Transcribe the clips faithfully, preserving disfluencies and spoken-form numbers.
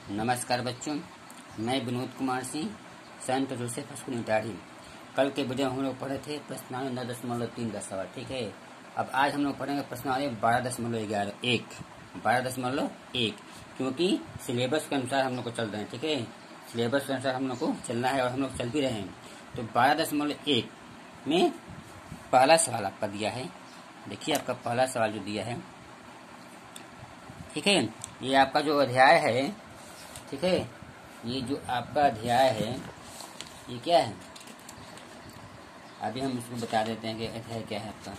नमस्कार बच्चों, मैं विनोद कुमार सिंह, संत जोसेफ स्कूल इटाढ़ी। कल के वीडियो हम लोग पढ़े थे प्रश्नावली नौ दशमलव तीन का सवाल, ठीक है। अब आज हम लोग पढ़ेंगे प्रश्नावली बारह दशमलव ग्यारह एक बारह दशमलव एक क्योंकि सिलेबस के अनुसार हम लोग को चल रहे हैं, ठीक है। सिलेबस के अनुसार हम लोग को चलना है और हम लोग चल भी रहे हैं। तो बारह दशमलव एक में पहला सवाल आपका दिया है। देखिए आपका पहला सवाल जो दिया है, ठीक है, ये आपका जो अध्याय है, ठीक है, ये जो आपका अध्याय है ये क्या है, अभी हम इसको बता देते हैं कि अध्याय क्या है आपका।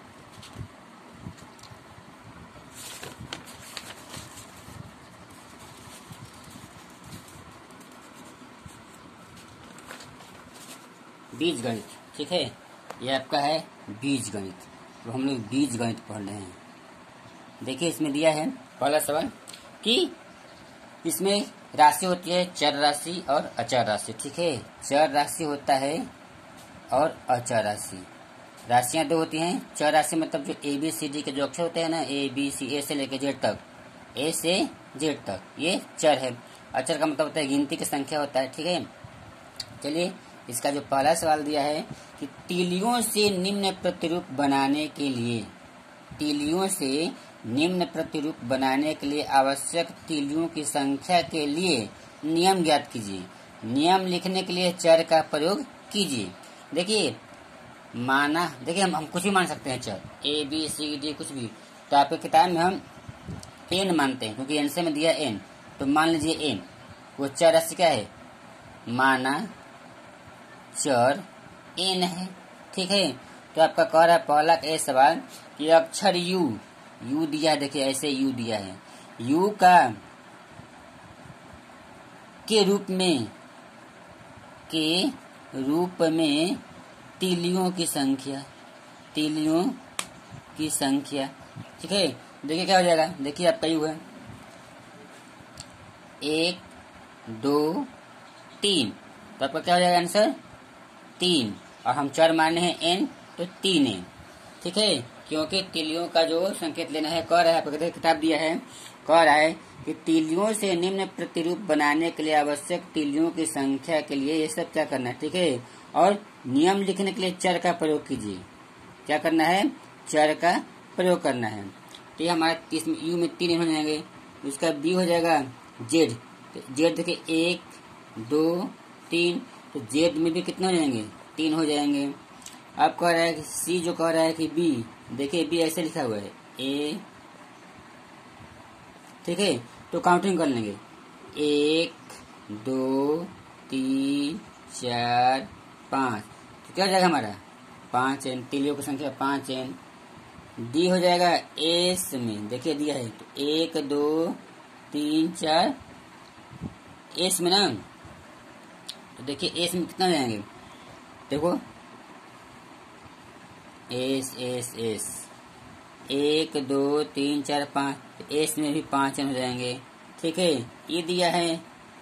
बीज गणित, ठीक है, ये आपका है बीज गणित। तो हम लोग बीज गणित पढ़ रहे हैं। देखिए इसमें दिया है पहला सवाल कि इसमें राशि होती है चर राशि और अचर राशि, ठीक है। चर राशि होता है और अचर राशि। राशियां दो होती हैं। चर राशि मतलब जो ए बी सी डी के जो अक्षर होते हैं ना, ए बी सी, ए से लेकर जेड तक, ए से जेड तक, ये चर है। अचर का मतलब होता है गिनती की संख्या होता है, ठीक है। चलिए इसका जो पहला सवाल दिया है कि तीलियों से निम्न प्रतिरूप बनाने के लिए तीलियों से निम्न प्रतिरूप बनाने के लिए आवश्यक तीलियों की संख्या के लिए नियम ज्ञात कीजिए। नियम लिखने के लिए चर का प्रयोग कीजिए। देखिए माना, देखिए हम, हम कुछ भी मान सकते हैं, चर ए बी सी डी कुछ भी। तो आपके किताब में हम एन मानते हैं क्योंकि एन से में दिया एन, तो मान लीजिए एन वो चर राशि क्या है, माना चर एन है, ठीक है। तो आपका कह रहा है पहला ए सवाल कि अक्षर यू यू दिया है, देखिए ऐसे यू दिया है, यू का के रूप में के रूप में तीलियों की संख्या तीलियों की संख्या ठीक है। देखिए क्या हो जाएगा, देखिए आपका यू है एक दो तीन, तो आपका क्या हो जाएगा आंसर तीन, और हम चर माने हैं एन, तो तीन एन, ठीक है। क्योंकि तीलियों का जो संकेत लेना है, कह रहा है आपको किताब दिया है, कह रहा है कि तीलियों से निम्न प्रतिरूप बनाने के लिए आवश्यक तीलियों की संख्या के लिए ये सब क्या करना है, ठीक है। और नियम लिखने के लिए चर का प्रयोग कीजिए। क्या करना है, चर का प्रयोग करना है। तो ये हमारा इसमें यू में तीन हो जाएंगे, उसका बी हो जाएगा जेड। तो जेड देखिए एक दो तीन, तो जेड में भी कितने हो जाएंगे, तीन हो जाएंगे। अब कह रहा है कि सी जो कह रहा है कि बी, देखिए बी ऐसे लिखा हुआ है ए, ठीक है। तो काउंटिंग कर लेंगे, एक दो तीन चार पाँच, तो क्या हो जाएगा हमारा पाँच एन, तीलियों की संख्या पाँच एन। डी हो जाएगा एस में, देखिए दिया है तो एक दो तीन चार, एस में ना, तो देखिए एस में कितना हो जाएंगे, देखो एस एस एस एक दो तीन चार पाँच, तो एस में भी पाँच एन हो जाएंगे, ठीक है। ये दिया है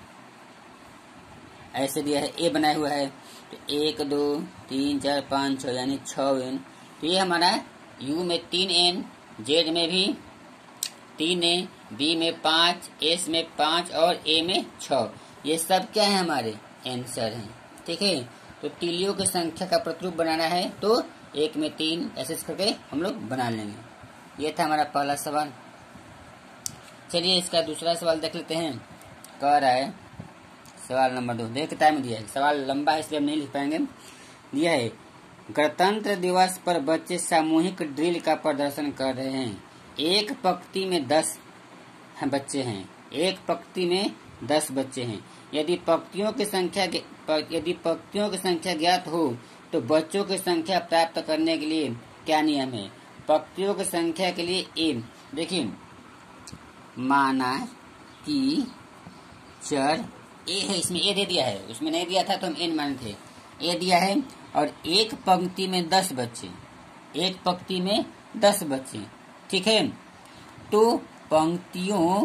ऐसे दिया है, ए बनाया हुआ है, तो एक दो तीन चार पाँच छः यानी छः एन। तो ये हमारा यू में तीन एन, जेड में भी तीन एन, बी में पाँच, एस में पाँच और ए में छः, ये सब क्या है हमारे आंसर हैं, ठीक है। तो तीलियों की संख्या का प्रतिरूप बनाना है तो एक में तीन ऐसे करके हम लोग बना लेंगे। ये था हमारा पहला सवाल। चलिए इसका दूसरा सवाल देख लेते हैं। कह रहा है सवाल नंबर दो, देख किताब में दिया है, सवाल लंबा है इसलिए हम नहीं लिख पाएंगे। दिया है गणतंत्र दिवस पर बच्चे सामूहिक ड्रिल का प्रदर्शन कर रहे हैं। एक पंक्ति में दस बच्चे हैं एक पंक्ति में दस बच्चे हैं। यदि पंक्तियों की संख्या यदि पंक्तियों की संख्या ज्ञात हो तो बच्चों की संख्या प्राप्त करने के लिए क्या नियम है। पंक्तियों की संख्या के लिए ए, देखिए माना कि चर ए है, इसमें ए दे दिया है, उसमें नहीं दिया था तो हम एन माने थे, ए दिया है, और एक पंक्ति में दस बच्चे एक पंक्ति में दस बच्चे, ठीक है। तो पंक्तियों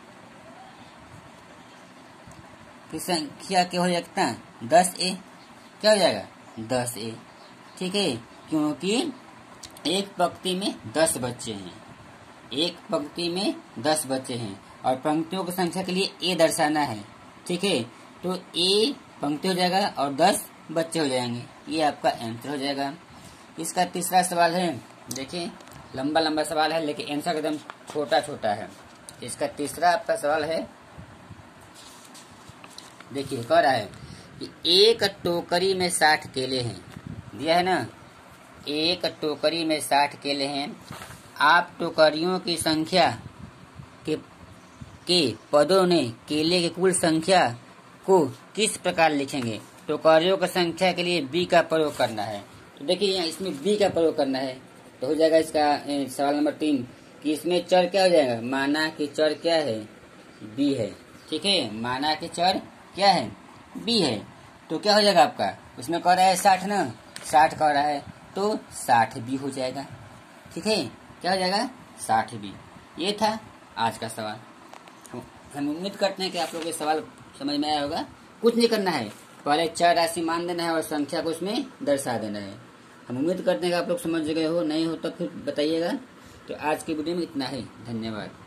की संख्या क्या हो जाएगा, दस ए, क्या हो जाएगा दस ए, ठीक है। क्योंकि एक पंक्ति में दस बच्चे हैं एक पंक्ति में दस बच्चे हैं और पंक्तियों की संख्या के लिए ए दर्शाना है। ठीक है, तो ए पंक्ति हो जाएगा और दस बच्चे हो जाएंगे। ये आपका आंसर हो जाएगा। इसका तीसरा सवाल है, देखिए लंबा लंबा सवाल है लेकिन आंसर एकदम छोटा छोटा है। इसका तीसरा आपका सवाल है, देखिए कह रहा है कि एक टोकरी में साठ केले हैं, दिया है ना, एक टोकरी में साठ केले हैं। आप टोकरियों की संख्या के के पदों ने केले की कुल संख्या को किस प्रकार लिखेंगे। टोकरियों की संख्या के लिए बी का प्रयोग करना है। तो देखिए यहाँ इसमें बी का प्रयोग करना है, तो हो जाएगा इसका सवाल नंबर तीन कि इसमें चर क्या हो जाएगा, माना कि चर क्या है, बी है। ठीक है, माना कि चर क्या है, बी है। तो क्या हो जाएगा आपका, उसमें कह रहा है साठ ना, साठ कह रहा है तो साठ बी हो जाएगा। ठीक है, क्या हो जाएगा, साठ बी। ये था आज का सवाल। हम उम्मीद करते हैं कि आप लोगों को सवाल समझ में आया होगा। कुछ नहीं करना है, पहले चार राशि मान देना है और संख्या को उसमें दर्शा देना है। हम उम्मीद करते हैं कि आप लोग समझ गए हो, नहीं हो तो फिर बताइएगा। तो आज की वीडियो में इतना ही, धन्यवाद।